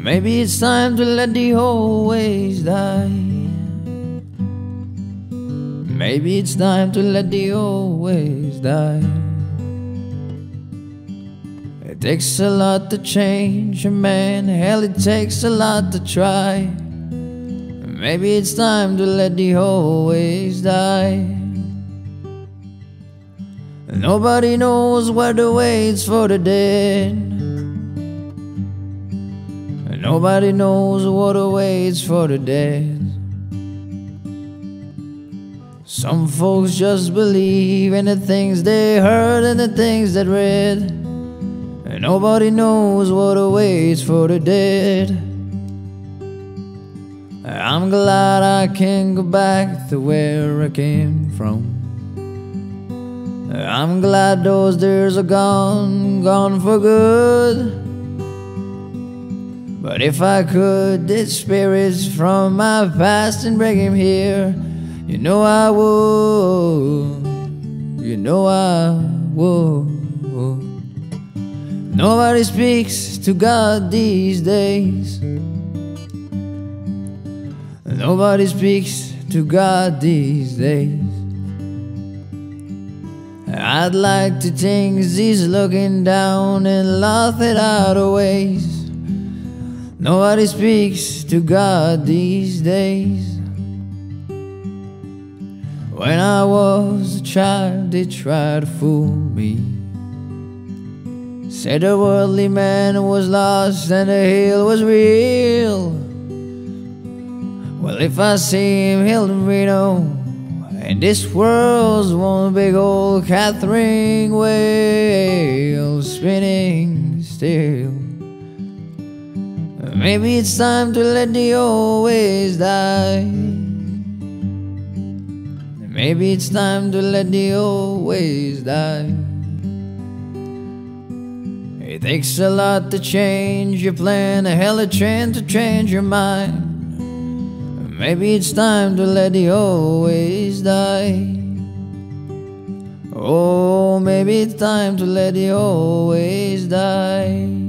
Maybe it's time to let the old ways die. Maybe it's time to let the old ways die. It takes a lot to change a man. Hell, it takes a lot to try. Maybe it's time to let the old ways die. Nobody knows what awaits for the dead. Nobody knows what awaits for the dead. Some folks just believe in the things they heard and the things they read. And nobody knows what awaits for the dead. I'm glad I can go back to where I came from. I'm glad those days are gone, gone for good. But if I could ditch spirits from my past and bring him here, you know I would, you know I would. Nobody speaks to God these days. Nobody speaks to God these days. I'd like to think he's looking down and laughing out of ways. Nobody speaks to God these days. When I was a child, they tried to fool me. Said the worldly man was lost and the hill was real. Well, if I see him, he'll know. And this world's one big old Catherine whale spinning still. Maybe it's time to let the old ways die. Maybe it's time to let the old ways die. It takes a lot to change your plan, a hell of a chance to change your mind. Maybe it's time to let the old ways die. Oh, maybe it's time to let the old ways die.